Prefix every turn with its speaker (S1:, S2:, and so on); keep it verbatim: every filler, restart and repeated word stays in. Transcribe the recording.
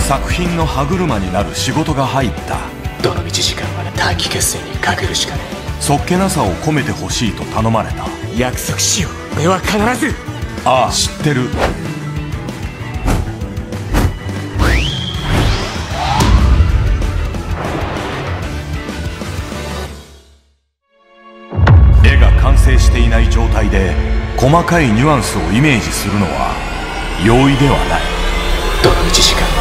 S1: 作品の歯車になる仕事が入った。
S2: どのみち時間は短期決戦にかけるしかねえ。
S1: そっけなさを込めてほしいと頼まれた。
S2: 約束しよう。俺は必ず。
S1: ああ、知ってる。絵が完成していない状態で細かいニュアンスをイメージするのは容易ではない。
S2: どのみち時間